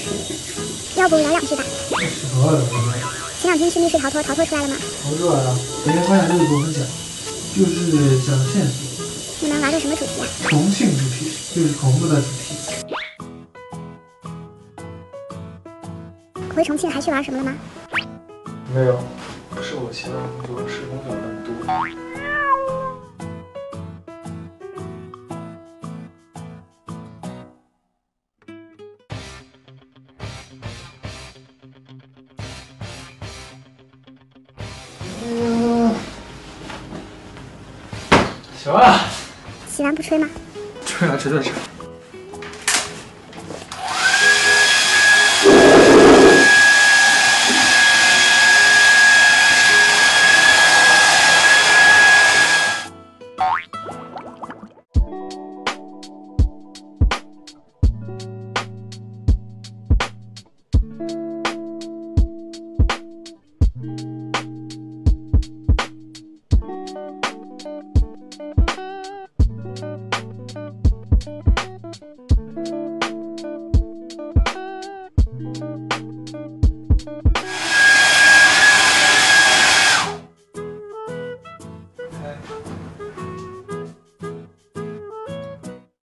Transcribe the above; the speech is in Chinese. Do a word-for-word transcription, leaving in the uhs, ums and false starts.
要不聊两句吧？ 什么聊？ 前两天去密室逃脱，逃脱出来了吗？ 逃出来了，每天发现六十多分奖，就是讲线索。 你们玩的什么主题啊？ 重庆主题，就是恐怖的主题。 回重庆还去玩什么了吗？ 没有，不是我期望的工作，是工作很多。嗯，行了。 洗完不吹吗？ 吹啊，吹吹吹。